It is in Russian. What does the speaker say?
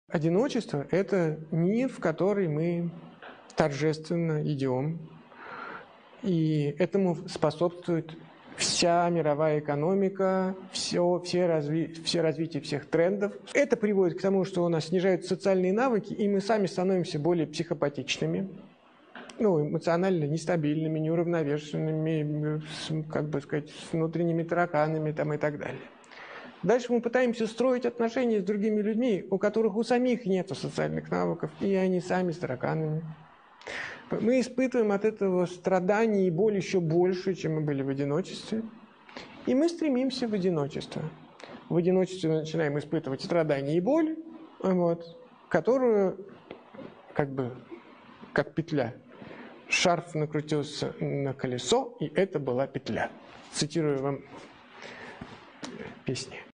Одиночество – это мир, в который мы торжественно идем, и этому способствует вся мировая экономика, все развитие всех трендов. Это приводит к тому, что у нас снижаются социальные навыки, и мы сами становимся более психопатичными, эмоционально нестабильными, неуравновешенными, с внутренними тараканами и так далее. Дальше мы пытаемся строить отношения с другими людьми, у которых у самих нет социальных навыков, и они сами с тараканами. Мы испытываем от этого страдания и боль еще больше, чем мы были в одиночестве. И мы стремимся в одиночество. В одиночестве мы начинаем испытывать страдания и боль, которую, как петля. Шарф накрутился на колесо, и это была петля. Цитирую вам песни.